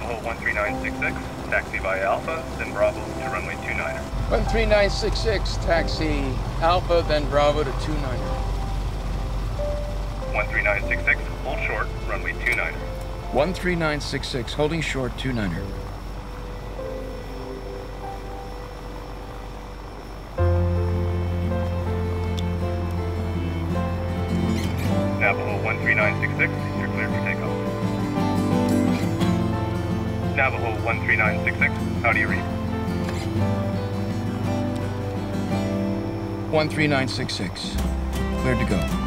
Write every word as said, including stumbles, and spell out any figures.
Navajo one three nine six six, taxi via Alpha, then Bravo to runway two niner. one three nine six six, taxi Alpha, then Bravo to two niner. one three nine six six, hold short, runway two niner. one three nine six six, holding short, two niner. Navajo one three nine six six, you're cleared for takeoff. Navajo one three nine six six, how do you read? one three nine six six, cleared to go.